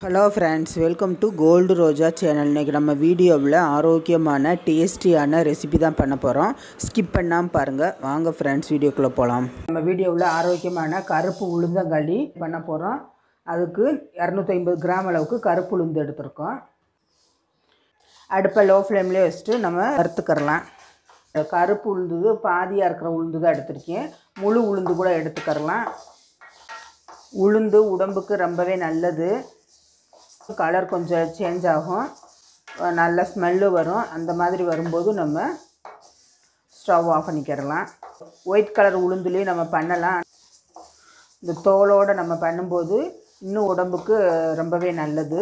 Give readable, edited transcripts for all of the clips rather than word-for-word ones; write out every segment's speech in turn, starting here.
Hello friends, welcome to gold Roja channel. இன்றைக்கி நம்ம வீடியோவில் ஆரோக்கியமான டேஸ்டியான ரெசிபி தான் பண்ண போகிறோம். ஸ்கிப் பண்ணாமல் பாருங்கள். வாங்க ஃப்ரெண்ட்ஸ், வீடியோக்குள்ளே போகலாம். நம்ம வீடியோவில் ஆரோக்கியமான கருப்பு உளுந்தங்களி பண்ண போகிறோம். அதுக்கு 250 கிராம் அளவுக்கு கருப்பு உளுந்து எடுத்துருக்கோம். அடுப்பை லோ ஃப்ளேம்லேயே வச்சுட்டு நம்ம வறுத்துக்கிறலாம். கருப்பு உளுந்து பாதியாக இருக்கிற உளுந்து தான் எடுத்துருக்கேன். முழு உளுந்து கூட எடுத்துக்கிறலாம். உளுந்து உடம்புக்கு ரொம்பவே நல்லது. கலர் கொஞ்சம் சேஞ்ச் ஆகும், நல்ல ஸ்மெல்லு வரும். அந்த மாதிரி வரும்போது நம்ம ஸ்டவ் ஆஃப் பண்ணிக்கிறலாம். ஒயிட் கலர் உளுந்துலேயும் நம்ம பண்ணலாம். இந்த தோலோடு நம்ம பண்ணும்போது இன்னும் உடம்புக்கு ரொம்பவே நல்லது.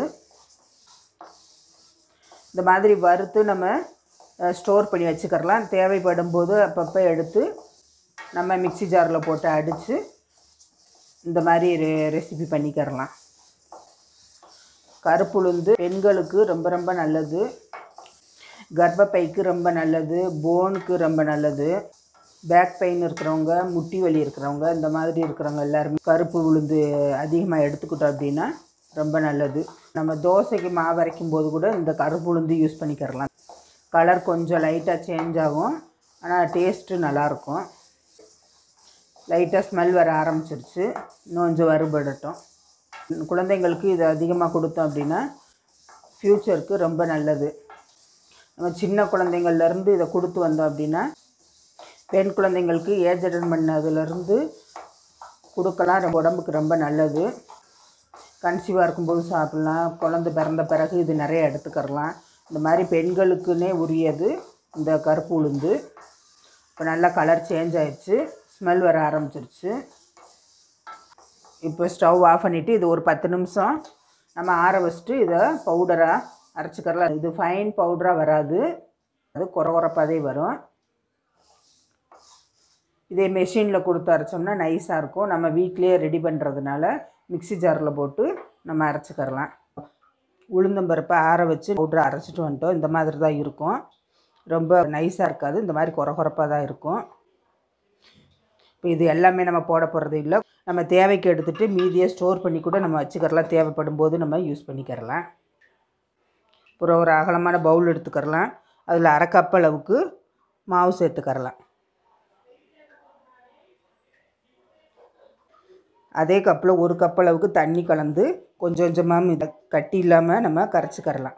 இந்த மாதிரி வறுத்து நம்ம ஸ்டோர் பண்ணி வச்சுக்கிறலாம். தேவைப்படும் போது அப்பப்போ எடுத்து நம்ம மிக்ஸி ஜாரில் போட்டு அடித்து இந்த மாதிரி ரெசிபி பண்ணிக்கிறலாம். கருப்பு உளுந்து பெண்களுக்கு ரொம்ப ரொம்ப நல்லது. கர்ப்பப்பைக்கு ரொம்ப நல்லது. போனுக்கு ரொம்ப நல்லது. பேக் பெயின் இருக்கிறவங்க, முட்டி வலி இருக்கிறவங்க, இந்த மாதிரி இருக்கிறவங்க எல்லாருமே கருப்பு உளுந்து அதிகமாக எடுத்துக்கிட்டோம் அப்படின்னா ரொம்ப நல்லது. நம்ம தோசைக்கு மாவு அரைக்கும் போது கூட இந்த கருப்பு உளுந்து யூஸ் பண்ணிக்கிறலாம். கலர் கொஞ்சம் லைட்டாக சேஞ்ச் ஆகும், ஆனால் டேஸ்ட்டு நல்லாயிருக்கும். லைட்டாக ஸ்மெல் வர ஆரம்பிச்சிருச்சு. இன்னும் கொஞ்சம் வறுபடட்டும். குழந்தைங்களுக்கு இதை அதிகமாக கொடுத்தோம் அப்படின்னா ஃப்யூச்சருக்கு ரொம்ப நல்லது. நம்ம சின்ன குழந்தைங்கள்லேருந்து இதை கொடுத்து வந்தோம் அப்படின்னா பெண் குழந்தைங்களுக்கு ஏஜ் அட்டன் பண்ணதுலேருந்து கொடுக்கலாம். ரொம்ப உடம்புக்கு ரொம்ப நல்லது. கன்சீவாக இருக்கும்போது சாப்பிட்லாம். குழந்தை பிறந்த பிறகு இது நிறைய எடுத்துக்கிறலாம். இந்த மாதிரி பெண்களுக்குன்னே உரியது இந்த கருப்பு உளுந்து. இப்போ நல்லா கலர் சேஞ்ச் ஆயிடுச்சு, ஸ்மெல் வர ஆரம்பிச்சிருச்சு. இப்போ ஸ்டவ் ஆஃப் பண்ணிவிட்டு இது ஒரு 10 நிமிஷம் நம்ம ஆற வச்சுட்டு இதை பவுடராக அரைச்சிக்கிறலாம். இது ஃபைன் பவுடராக வராது, அது குறகுறப்பாதே வரும். இதே மெஷினில் கொடுத்து அரைச்சோம்னா நைஸாக இருக்கும். நம்ம வீட்டிலேயே ரெடி பண்ணுறதுனால மிக்ஸி ஜாரில் போட்டு நம்ம அரைச்சிக்கிறலாம். உளுந்தம்பருப்பை ஆற வச்சு பவுடரை அரைச்சிட்டு வந்துட்டோம். இந்த மாதிரி தான் இருக்கும். ரொம்ப நைஸாக இருக்காது, இந்த மாதிரி குறகுறப்பாக தான் இருக்கும். இப்போ இது எல்லாமே நம்ம போட போகிறது இல்லை. நம்ம தேவைக்கு எடுத்துகிட்டு மீதியை ஸ்டோர் பண்ணி கூட நம்ம வச்சுக்கிறலாம். தேவைப்படும் போது நம்ம யூஸ் பண்ணிக்கிறலாம். அப்புறம் ஒரு அகலமான பவுல் எடுத்துக்கிறலாம். அதில் 1/2 கப் அளவுக்கு மாவு சேர்த்துக்கிறலாம். அதே கப்பில் 1 கப் அளவுக்கு தண்ணி கலந்து கொஞ்சம் கொஞ்சமாக இதை கட்டி இல்லாமல் நம்ம கரைச்சிக்கிறலாம்.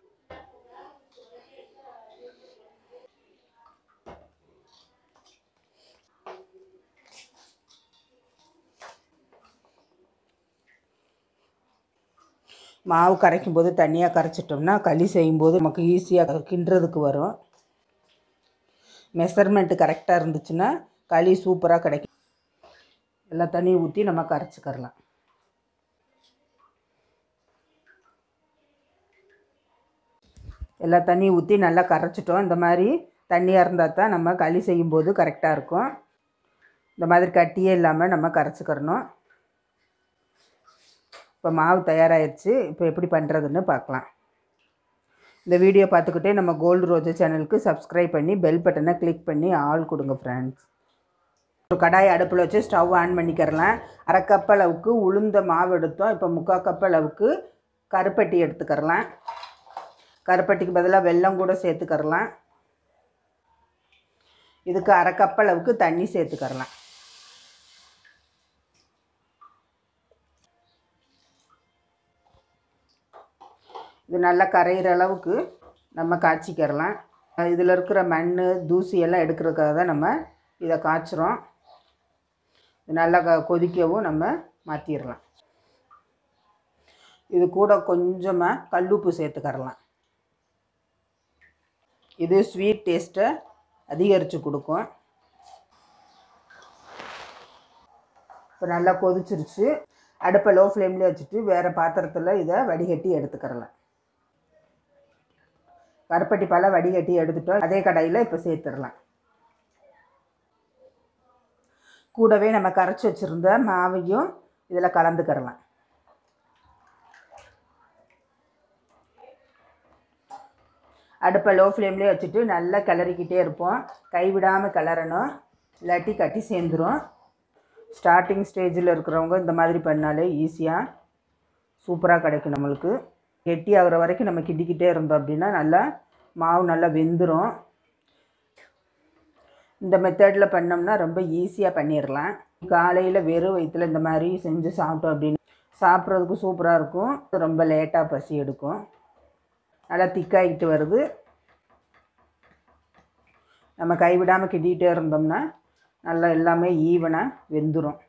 மாவு கரைக்கும் போது தண்ணியாக கரைச்சிட்டோம்னா களி செய்யும்போது நமக்கு ஈஸியாக கிண்டுறதுக்கு வரும். மெஷர்மெண்ட்டு கரெக்டாக இருந்துச்சுன்னா களி சூப்பராக கிடைக்கும். எல்லா தண்ணியும் ஊற்றி நம்ம கரைச்சிக்கிறலாம். எல்லா தண்ணியும் ஊற்றி நல்லா கரைச்சிட்டோம். இந்த மாதிரி தண்ணியாக இருந்தால் தான் நம்ம களி செய்யும்போது கரெக்டாக இருக்கும். இந்த மாதிரி கட்டியே இல்லாமல் நம்ம கரைச்சிக்கிறணும். இப்போ மாவு தயாராகிடுச்சு. இப்போ எப்படி பண்ணுறதுன்னு பார்க்கலாம். இந்த வீடியோ பார்த்துக்கிட்டே நம்ம கோல்டு ரோஜா சேனலுக்கு சப்ஸ்கிரைப் பண்ணி பெல் பட்டனை கிளிக் பண்ணி ஆல் கொடுங்க ஃப்ரெண்ட்ஸ். ஒரு கடாய் அடுப்பில் வச்சு ஸ்டவ் ஆன் பண்ணிக்கிறலாம். 1/2 கப் அளவுக்கு உளுந்த மாவு எடுத்தோம். இப்போ 3/4 கப் அளவுக்கு கருப்பட்டி எடுத்துக்கிறலாம். கருப்பட்டிக்கு பதிலாக வெல்லம் கூட சேர்த்துக்கிறலாம். இதுக்கு 1/2 கப் அளவுக்கு தண்ணி சேர்த்துக்கிறலாம். இது நல்லா கரையிற அளவுக்கு நம்ம காய்ச்சிக்கிறலாம். இதில் இருக்கிற மண் தூசி எல்லாம் எடுக்கிறதுக்காக தான் நம்ம இதை காய்ச்சிறோம். இது நல்லா கொதிக்கவும் நம்ம மாற்றிடலாம். இது கூட கொஞ்சமாக கல்லுப்பு சேர்த்துக்கிறலாம். இது ஸ்வீட் டேஸ்ட்டை அதிகரித்து கொடுக்கும். இப்போ நல்லா கொதிச்சிருச்சு. அடுப்பை லோ ஃப்ளேம்லேயே வச்சுட்டு வேறு பாத்திரத்தில் இதை வடிகட்டி எடுத்துக்கிறலாம். கருப்பட்டி பாலை வடிகட்டி எடுத்துட்டோம். அதே கடாயில் இப்போ சேர்த்துடலாம். கூடவே நம்ம கரைச்சி வச்சுருந்த மாவையும் இதில் கலந்துக்கிறலாம். அடுப்பை லோ ஃப்ளேம்லேயே வச்சுட்டு நல்லா கிளறிக்கிட்டே இருப்போம். கைவிடாமல் கிளறணும், இல்லாட்டி கட்டி சேர்ந்துடும். ஸ்டார்டிங் ஸ்டேஜில் இருக்கிறவங்க இந்த மாதிரி பண்ணாலே ஈஸியாக சூப்பராக கிடைக்கும். நம்மளுக்கு கெட்டி ஆகிற வரைக்கும் நம்ம கிண்டிக்கிட்டே இருந்தோம் அப்படின்னா நல்லா மாவு நல்லா வெந்துடும். இந்த மெத்தடில் பண்ணோம்னா ரொம்ப ஈஸியாக பண்ணிடலாம். காலையில் வெறும் வயிற்றில் இந்த மாதிரி செஞ்சு சாப்பிட்டோம் அப்படின்னா சாப்பிட்றதுக்கு சூப்பராக இருக்கும். ரொம்ப லேட்டாக பசி எடுக்கும். நல்லா திக்காகிட்டு வருது. நம்ம கைவிடாமல் கிண்டிகிட்டே இருந்தோம்னா நல்லா எல்லாமே ஈவனாக வெந்துடும்.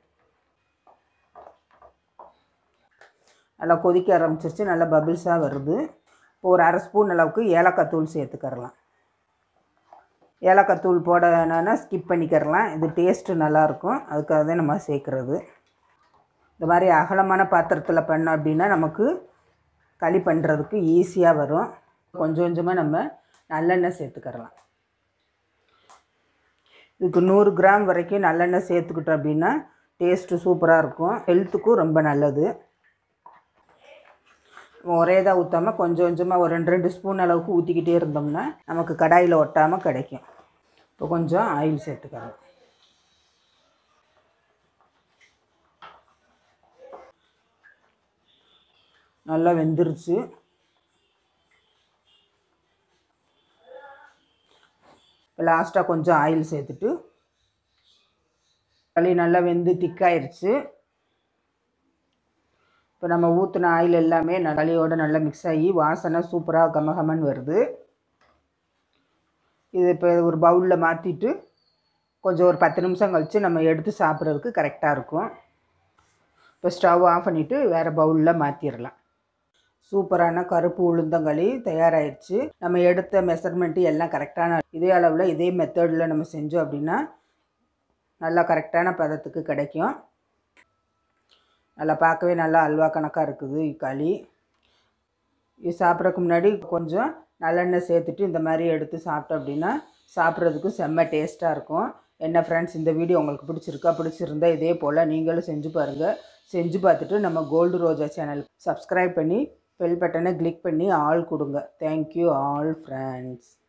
நல்லா கொதிக்க ஆரம்பிச்சிருச்சு. நல்லா பபிள்ஸாக வருது. இப்போ ஒரு அரை ஸ்பூன் அளவுக்கு ஏலக்காய் தூள் சேர்த்துக்கரலாம். ஏலக்காய் தூள் போடணுன்னா ஸ்கிப் பண்ணிக்கிறலாம். இது டேஸ்ட்டு நல்லாயிருக்கும். அதுக்காக தான் நம்ம சேர்க்குறது. இந்த மாதிரி அகலமான பாத்திரத்தில் பண்ணோம் அப்படின்னா நமக்கு களி பண்ணுறதுக்கு ஈஸியாக வரும். கொஞ்சம் கொஞ்சமாக நம்ம நல்லெண்ணெய் சேர்த்துக்கிறலாம். இதுக்கு 100 கிராம் வரைக்கும் நல்லெண்ணெய் சேர்த்துக்கிட்டோம் அப்படின்னா டேஸ்ட்டு சூப்பராக இருக்கும். ஹெல்த்துக்கும் ரொம்ப நல்லது. ஒரே தான் ஊற்றாமல் கொஞ்சம் கொஞ்சமாக ஒரு 2 ஸ்பூன் அளவுக்கு ஊற்றிக்கிட்டே இருந்தோம்னா நமக்கு கடாயில் ஒட்டாமல் கிடைக்கும். இப்போ கொஞ்சம் ஆயில் சேர்த்துக்கலாம். நல்லா வெந்துருச்சு. இப்போ லாஸ்ட்டாக கொஞ்சம் ஆயில் சேர்த்துட்டு களி நல்லா வெந்து திக்காயிருச்சு. இப்போ நம்ம ஊற்றின ஆயில் எல்லாமே களியோடு நல்லா மிக்ஸ் ஆகி வாசனை சூப்பராக கமகமன்னு வருது. இது இப்போ ஒரு பவுலில் மாற்றிட்டு கொஞ்சம் ஒரு 10 நிமிஷம் கழித்து நம்ம எடுத்து சாப்பிட்றதுக்கு கரெக்டாக இருக்கும். இப்போ ஸ்டவ் ஆஃப் பண்ணிவிட்டு வேறு பவுலில் மாற்றிடலாம். சூப்பரான கருப்பு உளுந்தங்களி தயாராகிடுச்சு. நம்ம எடுத்த மெஷர்மெண்ட்டு எல்லாம் கரெக்டான இதே அளவில் இதே மெத்தடில் நம்ம செஞ்சோம் அப்படின்னா நல்லா கரெக்டான பதத்துக்கு கிடைக்கும். நல்லா பார்க்கவே நல்லா அல்வா கணக்காக இருக்குது களி. இது சாப்பிட்றதுக்கு முன்னாடி கொஞ்சம் நல்லெண்ணெய் சேர்த்துட்டு இந்த மாதிரி எடுத்து சாப்பிட்டோம் அப்படின்னா சாப்பிட்றதுக்கு செம்ம டேஸ்ட்டாக இருக்கும். என்ன ஃப்ரெண்ட்ஸ், இந்த வீடியோ உங்களுக்கு பிடிச்சிருந்தா இதே போல் நீங்களும் செஞ்சு பாருங்கள். செஞ்சு பார்த்துட்டு நம்ம கோல்டு ரோஜா சேனலுக்கு சப்ஸ்கிரைப் பண்ணி பெல் பட்டனை கிளிக் பண்ணி ஆல் கொடுங்க. Thank you all friends.